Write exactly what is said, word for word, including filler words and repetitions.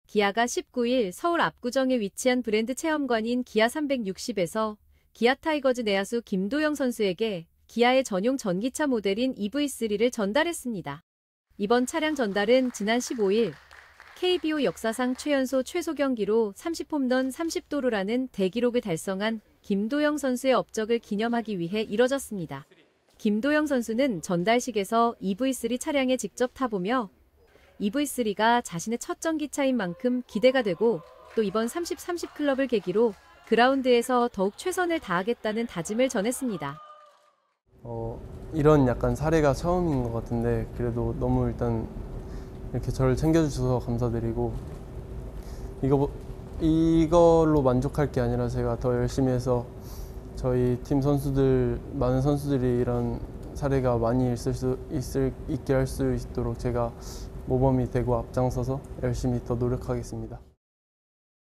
기아가 십구 일 서울 압구정에 위치한 브랜드 체험관인 기아 삼백육십에서 기아 타이거즈 내야수 김도영 선수에게 기아의 전용 전기차 모델인 이브이쓰리를 전달했습니다. 이번 차량 전달은 지난 십오 일 케이비오 역사상 최연소 최소 경기로 삼십 홈런 삼십 도루라는 대기록을 달성한 김도영 선수의 업적을 기념하기 위해 이뤄졌습니다. 김도영 선수는 전달식에서 이브이쓰리 차량에 직접 타보며 이브이쓰리가 자신의 첫 전기차인 만큼 기대가 되고 또 이번 삼십 삼십 클럽을 계기로 그라운드에서 더욱 최선을 다하겠다는 다짐을 전했습니다. 어, 이런 약간 사례가 처음인 것 같은데 그래도 너무 일단 이렇게 저를 챙겨주셔서 감사드리고 이거, 이걸로 만족할 게 아니라 제가 더 열심히 해서 저희 팀 선수들, 많은 선수들이 이런 사례가 많이 있을 수, 있을, 있게 할 수 있도록 제가 모범이 되고 앞장서서 열심히 더 노력하겠습니다.